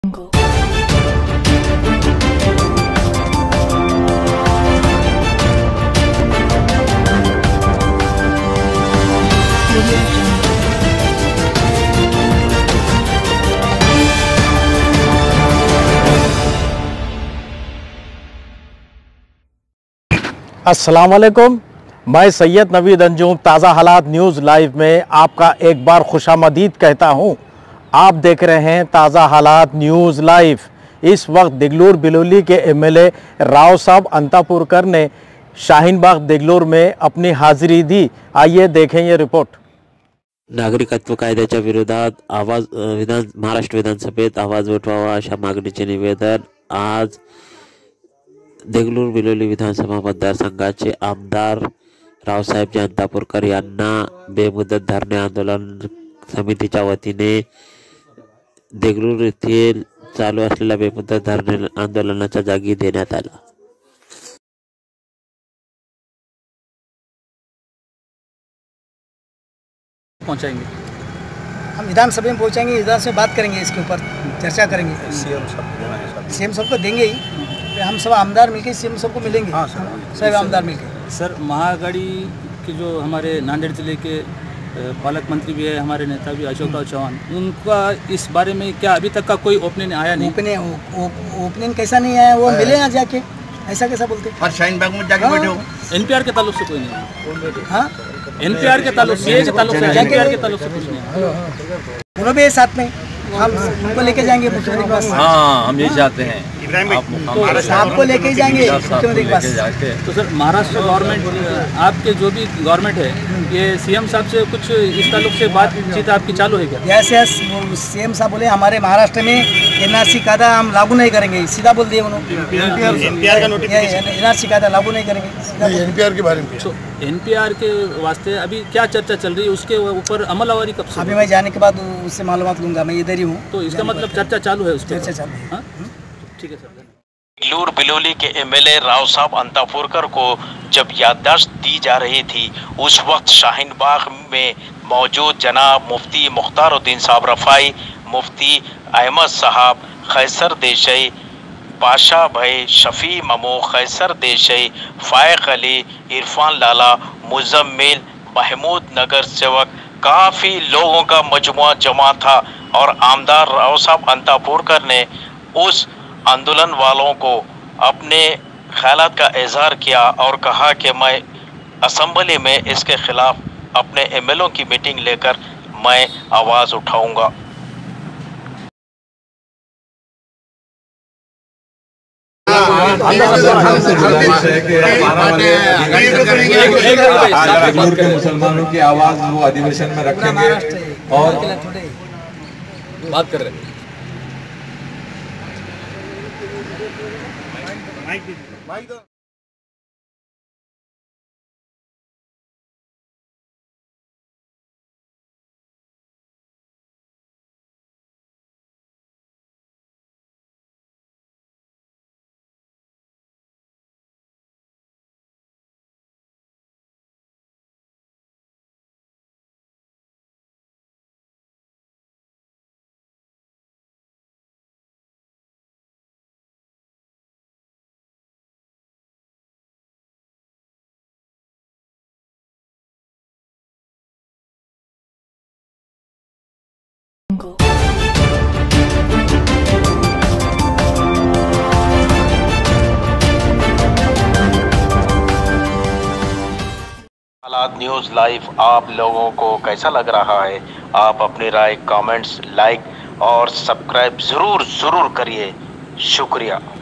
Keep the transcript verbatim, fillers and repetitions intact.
अस्सलाम वालेकुम, मैं सैयद नवीद अंजुम ताज़ा हालात न्यूज़ लाइव में आपका एक बार खुशामदीद कहता हूं। आप देख रहे हैं ताज़ा हालात न्यूज़ लाइव। इस वक्त देगलूर बिलोली के एमएलए राव साहब अंतापुरकर ने शाहीन बाग देगलूर में अपनी हाजिरी दी। आइए देखें ये रिपोर्ट। नागरिकत्व कायद्याच्या विरोधात आवाज विधान महाराष्ट्र विधानसभेत आवाज उठवावा अशा मागणीचे निवेदन आज देगलूर बिलोली विधानसभा मतदारसंघाचे आमदार रावसाहेब अंतापुरकर यांना बेमुदत धरणे आंदोलन समितीच्या वतीने देगलूर येथील चालू असलेल्या बेमुदत धरणे आंदोलनाच्या जागी देण्यात आला। पहुंचाएंगे हम विधानसभा में पहुंचाएंगे, विधानसभा में बात करेंगे, इसके ऊपर चर्चा करेंगे। सीएम सबको सीएम सबको देंगे ही, हम सब आमदार मिलके सीएम सबको मिलेंगे। हाँ सर, सब आमदार मिलके। सर महाआघाड़ी के जो हमारे नांदेड़ जिले के पालक मंत्री भी है, हमारे नेता भी अशोक राव चौहान, उनका इस बारे में क्या अभी तक का कोई ओपिनियन आया नहीं? ओपिनियन ओपिनियन कैसा नहीं आया? वो मिले यहाँ जाके, ऐसा कैसा बोलते? और शाहीन बाग में जाके बैठे हो। एनपीआर के ताल्लुक से कोई नहीं। हाँ एनपीआर के ताल्लुक से ताल्लुक से एनपीआर के ताल्लुक से कुछ नहीं। उन्होंने भी साथ में हम उनको लेके जाएंगे मुख्यमंत्री के पास। हाँ हम यही चाहते हैं, तो आपको लेके ही जाएंगे मुख्यमंत्री के पास। तो सर महाराष्ट्र गवर्नमेंट, आपके जो भी गवर्नमेंट है, ये सीएम साहब से कुछ इस ताल्लुक से बातचीत आपकी चालू है क्या? यस यस, सीएम साहब बोले हमारे महाराष्ट्र में एनआरसी कायदा हम लागू नहीं करेंगे, सीधा बोल दिए उन्होंने। एनपीआर का नोटिफिकेशन, एनआरसी कायदा लागू नहीं करेंगे। एनपीआर के बारे में, एनपीआर के वास्ते अभी क्या चर्चा चल रही है, उसके ऊपर अमलवारी कब से? अभी मैं जाने के बाद उससे मालूमात लूंगा, मैं इधर ही हूँ। तो इसका मतलब चर्चा चालू है, उसकी चर्चा चालू है। ठीक है सर। देगलूर बिलोली के एमएलए राव साहब अंतापुरकर को जब याददाश्त दी जा रही थी, उस वक्त शाहीन बाग में मौजूद जनाब मुफ्ती मुख्तारुद्दीन साहब रफ़ाई, मुफ्ती अहमद साहब, खैसर देसाई, पाशा भाई, शफी ममो, खैसर देसाई, फायक अली, इरफान लाला, मुजम्मिल, महमूद नगर सेवक, काफ़ी लोगों का मजमुआ जमा था। और आमदार राव साहब अंतापुरकर ने उस आंदोलन वालों को अपने ख्यालात का इजहार किया और कहा कि मैं असम्बली में इसके खिलाफ अपने एमएलओ की मीटिंग लेकर मैं आवाज़ उठाऊंगा। मुसलमानों की आवाज़ वो अधिवेशन में रखेंगे और बात कर रहे हैं। हालात न्यूज़ लाइव आप लोगों को कैसा लग रहा है? आप अपनी राय कमेंट्स, लाइक और सब्सक्राइब ज़रूर ज़रूर करिए। शुक्रिया।